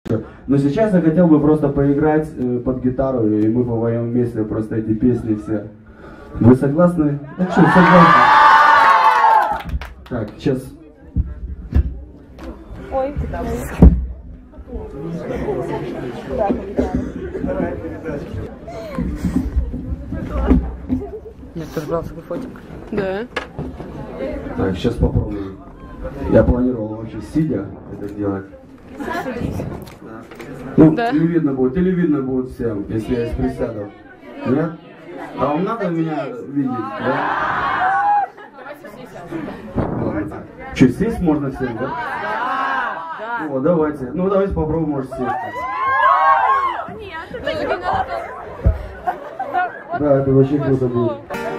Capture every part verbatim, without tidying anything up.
Но сейчас я хотел бы просто поиграть э, под гитару, и мы попоем вместе просто эти песни все. Вы согласны? Ну что, согласны? Так, сейчас. Ой, Нет, ты же брал свой фотик. да. Так, сейчас попробуем. Я планировал вообще сидя это делать. Ну, Да. не видно будет, или видно будет всем, если я присяду. Нет? А вам надо меня видеть, да? Ладно. Что, сесть можно всем, да? Да. О, давайте. Ну, давайте попробуем, может, сесть. Нет, это не надо. Да, это вообще круто будет.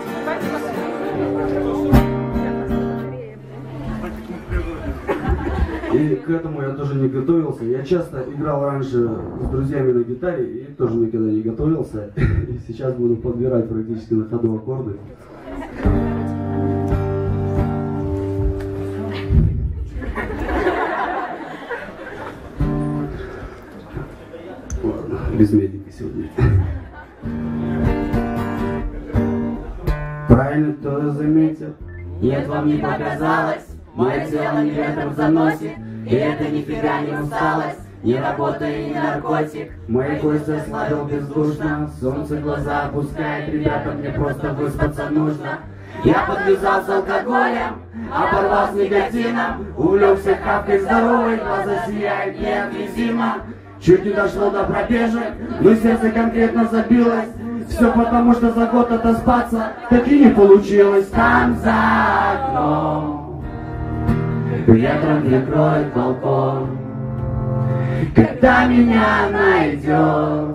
И к этому я тоже не готовился. Я часто играл раньше с друзьями на гитаре и тоже никогда не готовился. И сейчас буду подбирать практически на ходу аккорды. Ладно, без медика сегодня. Правильно кто-то заметил? Нет, вам не показалось, мое тело не ветром заносит, и это нифига не усталость, не работа и не наркотик. Мои кости ослабил бездушно, солнце глаза опускает, ребята, мне просто выспаться нужно. Я подвязался алкоголем, оборвал с никотином, увлекся хавкой здоровой, глаза сияют неотвязимо. Чуть не дошло до пробежек, но сердце конкретно забилось. Все потому, что за год отоспаться так и не получилось. Там за окном ветром прикроет балкон. Когда меня найдет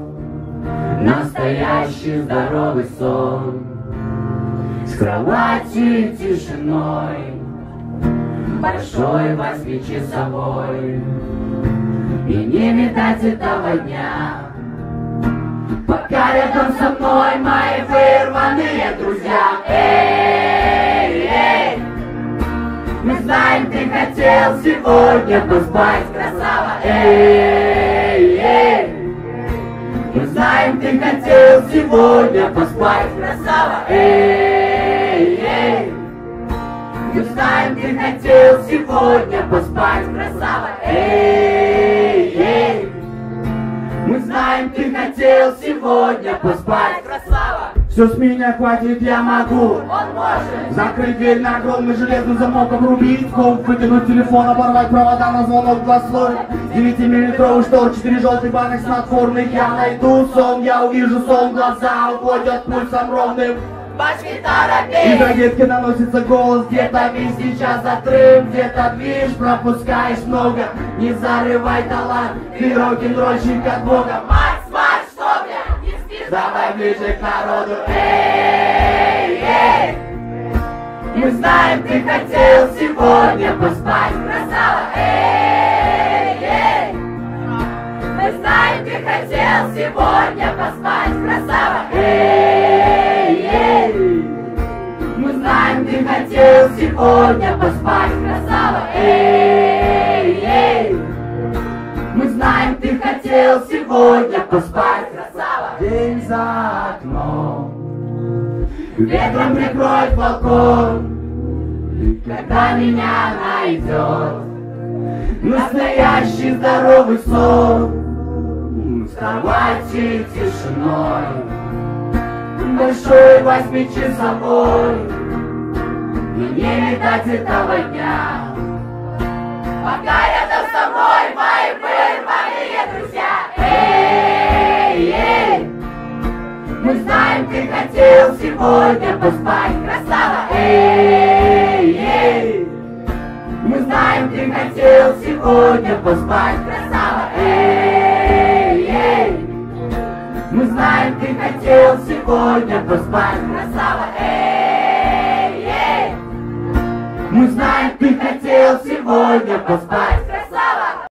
настоящий здоровый сон, с кровати тишиной, большой восьмичасовой, и не видать этого дня, пока рядом со мной мои вырванные друзья. Эй, эй, мы знаем, ты хотел сегодня поспать, красава. Эй, эй, мы знаем, ты хотел сегодня поспать, красава. Эй, эй, мы знаем, ты хотел сегодня поспать, красава. Эй, эй, мы знаем, ты хотел сегодня поспать, красава. Все с меня хватит, я могу. Он может Закрыть дверь на огромный железный замок, обрубить комп, вытянуть телефон, оборвать провода на звонок, два слоя, девятимиллиметровый штор, четыре желтых банок снотворных. Я найду сон, я увижу сон, глаза уводят пульсом ровным. бас-гитара И пей. до детки наносится голос, где-то весь сейчас отрыв, где-то движ, пропускаешь много. Не зарывай талант, ты рок-н-ролльщик от Бога. Макс, Макс, что, бля, не спишь? Давай ближе к народу. Эй, эй, мы знаем, ты хотел сегодня поспать, красава. Эй, эй, мы знаем, ты хотел сегодня поспать, красава. Эй, эй, мы знаем, ты хотел сегодня поспать, красава. Эй, эй, мы знаем, ты хотел сегодня поспать, красава. День за окном, Ветром прикроет балкон, когда меня найдет настоящий здоровый сон, с кровати тишиной, большой восьмичасовой, и не видать этого дня, пока рядом со мной мои вырванные друзья. Эй, эй, мы знаем, ты хотел сегодня поспать, красава. Эй, эй, мы знаем, ты хотел сегодня поспать, красава. Эй, эй, мы знаем, ты хотел сегодня поспать, красава. Эй, эй, мы знаем, ты хотел сегодня поспать.